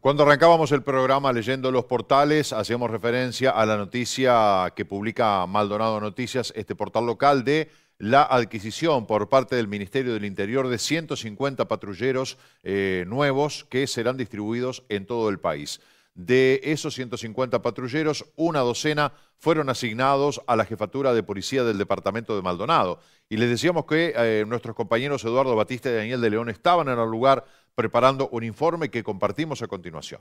Cuando arrancábamos el programa leyendo los portales, hacíamos referencia a la noticia que publica Maldonado Noticias, este portal local, de la adquisición por parte del Ministerio del Interior de 150 patrulleros nuevos que serán distribuidos en todo el país. De esos 150 patrulleros, una docena fueron asignados a la jefatura de policía del departamento de Maldonado. Y les decíamos que nuestros compañeros Eduardo Batista y Daniel de León estaban en el lugar preparando un informe que compartimos a continuación.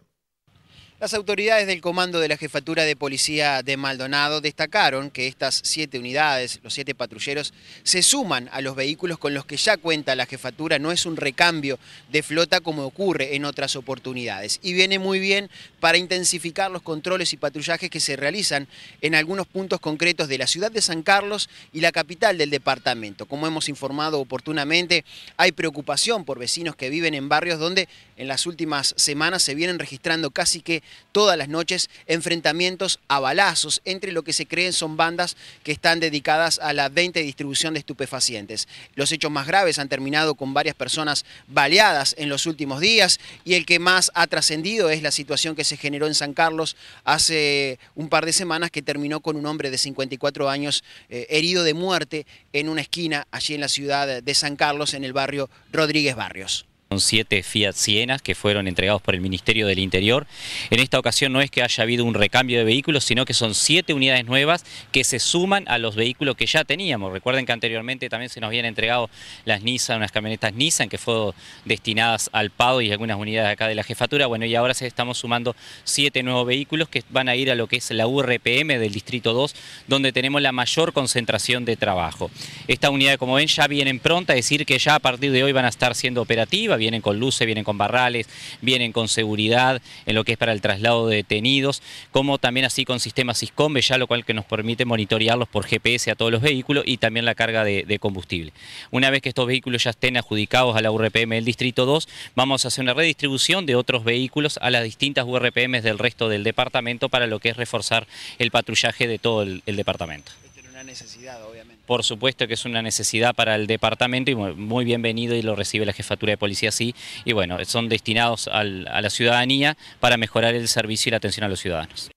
Las autoridades del comando de la Jefatura de Policía de Maldonado destacaron que estas 7 unidades, los 7 patrulleros, se suman a los vehículos con los que ya cuenta la Jefatura. No es un recambio de flota como ocurre en otras oportunidades. Y viene muy bien para intensificar los controles y patrullajes que se realizan en algunos puntos concretos de la ciudad de San Carlos y la capital del departamento. Como hemos informado oportunamente, hay preocupación por vecinos que viven en barrios donde en las últimas semanas se vienen registrando casi que todas las noches enfrentamientos a balazos entre lo que se creen son bandas que están dedicadas a la venta y distribución de estupefacientes. Los hechos más graves han terminado con varias personas baleadas en los últimos días y el que más ha trascendido es la situación que se generó en San Carlos hace un par de semanas, que terminó con un hombre de 54 años herido de muerte en una esquina allí en la ciudad de San Carlos, en el barrio Rodríguez Barrios. Son 7 Fiat Sienas que fueron entregados por el Ministerio del Interior. En esta ocasión no es que haya habido un recambio de vehículos, sino que son 7 unidades nuevas que se suman a los vehículos que ya teníamos. Recuerden que anteriormente también se nos habían entregado las Nissan, unas camionetas Nissan que fueron destinadas al PADO y algunas unidades acá de la Jefatura. Bueno, y ahora estamos sumando 7 nuevos vehículos que van a ir a lo que es la URPM del Distrito 2, donde tenemos la mayor concentración de trabajo. Esta unidad, como ven, ya vienen pronta, es decir que ya a partir de hoy van a estar siendo operativas. Vienen con luces, vienen con barrales, vienen con seguridad en lo que es para el traslado de detenidos, como también así con sistemas SISCOMBE, ya lo cual que nos permite monitorearlos por GPS a todos los vehículos y también la carga de combustible. Una vez que estos vehículos ya estén adjudicados a la URPM del Distrito 2, vamos a hacer una redistribución de otros vehículos a las distintas URPMs del resto del departamento para lo que es reforzar el patrullaje de todo el departamento. Esto era una necesidad, obviamente. Por supuesto que es una necesidad para el departamento y muy bienvenido, y lo recibe la Jefatura de Policía así. Y bueno, son destinados a la ciudadanía para mejorar el servicio y la atención a los ciudadanos.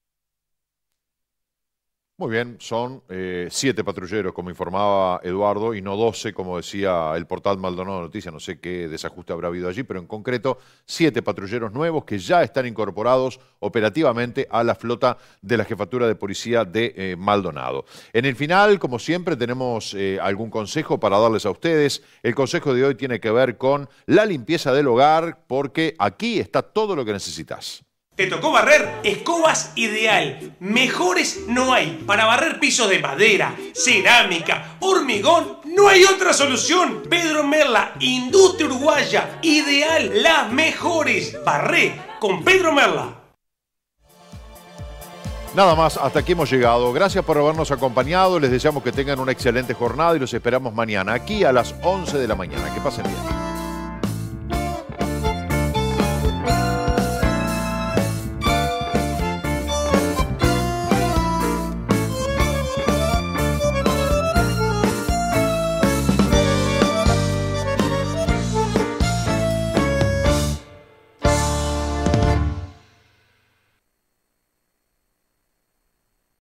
Muy bien, son 7 patrulleros, como informaba Eduardo, y no 12, como decía el portal Maldonado Noticias. No sé qué desajuste habrá habido allí, pero en concreto 7 patrulleros nuevos que ya están incorporados operativamente a la flota de la Jefatura de Policía de Maldonado. En el final, como siempre, tenemos algún consejo para darles a ustedes. El consejo de hoy tiene que ver con la limpieza del hogar, porque aquí está todo lo que necesitas. ¿Te tocó barrer? Escobas Ideal. Mejores no hay. Para barrer pisos de madera, cerámica, hormigón, no hay otra solución. Pedro Merla, Industria Uruguaya, Ideal, las mejores. Barré con Pedro Merla. Nada más, hasta aquí hemos llegado. Gracias por habernos acompañado. Les deseamos que tengan una excelente jornada y los esperamos mañana aquí a las 11 de la mañana. Que pasen bien.